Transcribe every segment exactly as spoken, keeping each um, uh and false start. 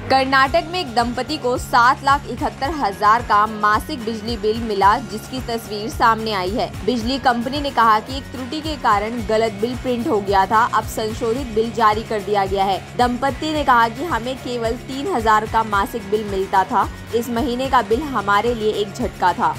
कर्नाटक में एक दंपति को सात लाख इकहत्तर हजार का मासिक बिजली बिल मिला, जिसकी तस्वीर सामने आई है। बिजली कंपनी ने कहा कि एक त्रुटि के कारण गलत बिल प्रिंट हो गया था। अब संशोधित बिल जारी कर दिया गया है। दंपति ने कहा कि हमें केवल तीन हजार का मासिक बिल मिलता था। इस महीने का बिल हमारे लिए एक झटका था।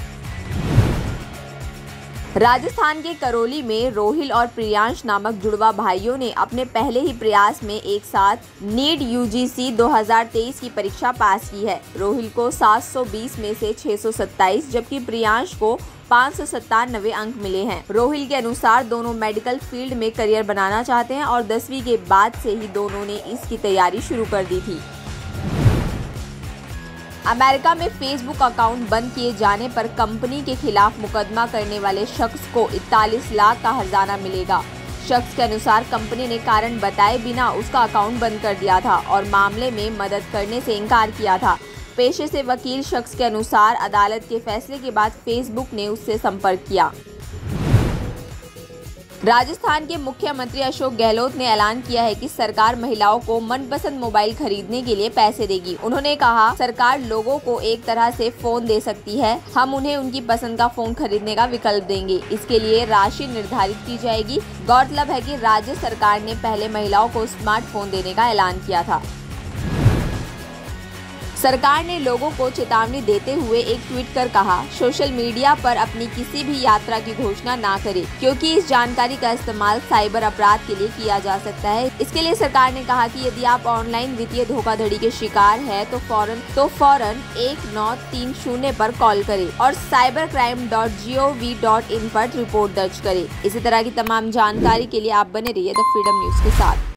राजस्थान के करौली में रोहिल और प्रियांश नामक जुड़वा भाइयों ने अपने पहले ही प्रयास में एक साथ नीट यूजीसी दो हज़ार तेईस की परीक्षा पास की है। रोहिल को सात सौ बीस में से छह सौ सत्ताईस जबकि प्रियांश को पाँच सौ सत्तानवे अंक मिले हैं। रोहिल के अनुसार दोनों मेडिकल फील्ड में करियर बनाना चाहते हैं और दसवीं के बाद से ही दोनों ने इसकी तैयारी शुरू कर दी थी। अमेरिका में फेसबुक अकाउंट बंद किए जाने पर कंपनी के खिलाफ मुकदमा करने वाले शख्स को इकतालीस लाख का हर्जाना मिलेगा। शख्स के अनुसार कंपनी ने कारण बताए बिना उसका अकाउंट बंद कर दिया था और मामले में मदद करने से इनकार किया था। पेशे से वकील शख्स के अनुसार अदालत के फैसले के बाद फेसबुक ने उससे संपर्क किया। राजस्थान के मुख्यमंत्री अशोक गहलोत ने ऐलान किया है कि सरकार महिलाओं को मनपसंद मोबाइल खरीदने के लिए पैसे देगी। उन्होंने कहा, सरकार लोगों को एक तरह से फोन दे सकती है, हम उन्हें उनकी पसंद का फोन खरीदने का विकल्प देंगे। इसके लिए राशि निर्धारित की जाएगी। गौरतलब है कि राज्य सरकार ने पहले महिलाओं को स्मार्टफोन देने का ऐलान किया था। सरकार ने लोगों को चेतावनी देते हुए एक ट्वीट कर कहा, सोशल मीडिया पर अपनी किसी भी यात्रा की घोषणा ना करें, क्योंकि इस जानकारी का इस्तेमाल साइबर अपराध के लिए किया जा सकता है। इसके लिए सरकार ने कहा कि यदि आप ऑनलाइन वित्तीय धोखाधड़ी के शिकार हैं तो फौरन तो फौरन एक नौ तीन शून्य पर कॉल करें और cyber crime dot G O V dot in पर रिपोर्ट दर्ज करें। इसी तरह की तमाम जानकारी के लिए आप बने रहिए द फ्रीडम न्यूज के साथ।